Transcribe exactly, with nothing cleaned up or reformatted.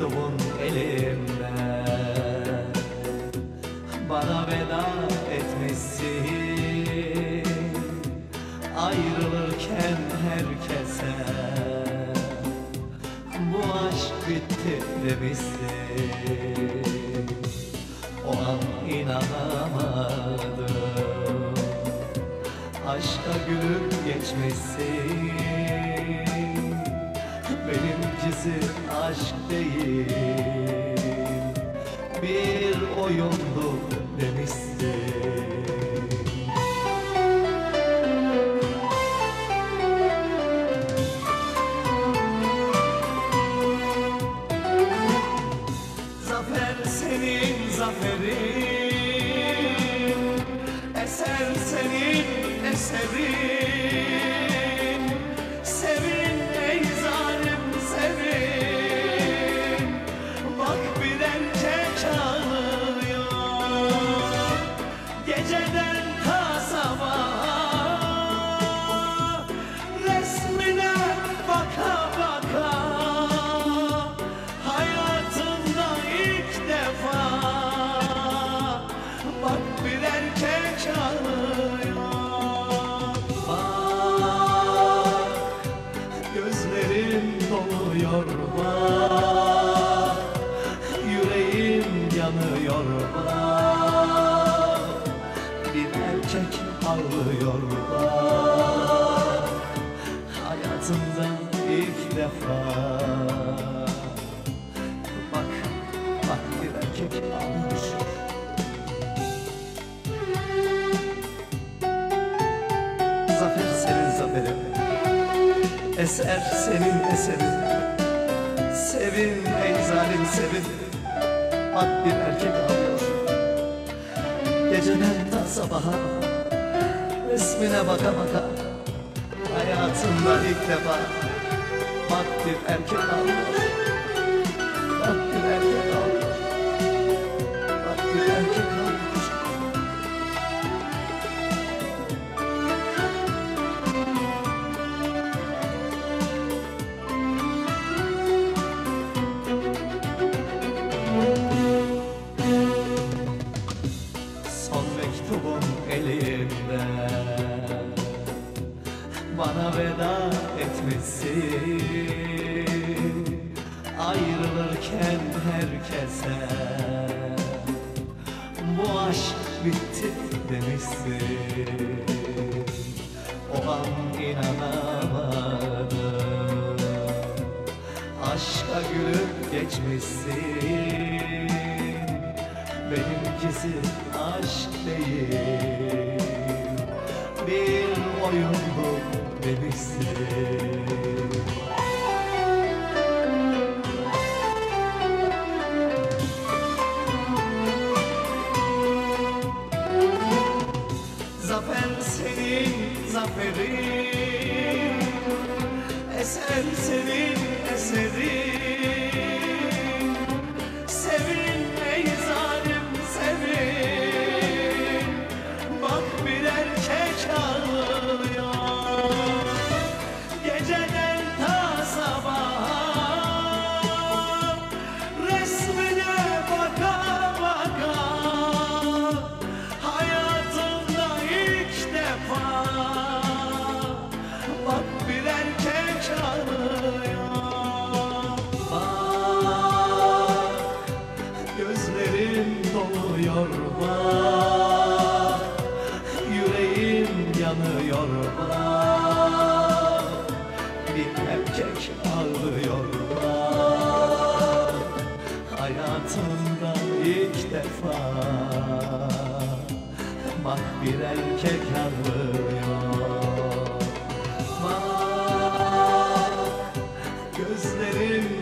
mektubun elimde, bana veda etmişsin. Ayrılırken herkese bu aşk bitti demişsin. O an inanamadım, aşka gülüp geçmişsin. Benimkisi aşk değil, bir oyundu demişsin. Zafer senin zaferin, eser senin eserin. Sevin ey zalim sevin, bak bir erkek ağlıyor geceden ta sabaha. Resmine baka baka hayatında ilk defa, bak bir erkek ağlıyor. Bak gözlerim doluyor, bak yüreğim yanıyor, bak bir erkek ağlıyor, bak hayatımda ilk defa. Bak, bak bir erkek ağlıyor. Zafer senin zaferin, eser senin eserin. Sevin ey zalim sevin, bak bir erkek ağlıyor geceden ta sabaha. Resmine baka baka hayatımda ilk defa, bak bir erkek ağlıyor, bak bir erkek ağlıyor, bak bir erkek ağlıyor. Son mektubun elimde, bana veda etmişsin. Ayrılırken herkese bu aşk bitti demişsin. O an inanamadım, aşka gülüp geçmişsin. Benimkisi aşk değil, bir oyundu demişsin. Zafer senin zaferin, eser senin eserin. Sevin ey zalim sevin, bak bir erkek ağlıyor geceden ta sabaha. Resmine baka baka hayatımda ilk defa, bak bir erkek ağlıyor. Bak gözlerim doluyor, bak yüreğim yanıyor, bak bir erkek ağlıyor, bak hayatımda ilk defa, bak bir erkek ağlıyor. Bak gözlerim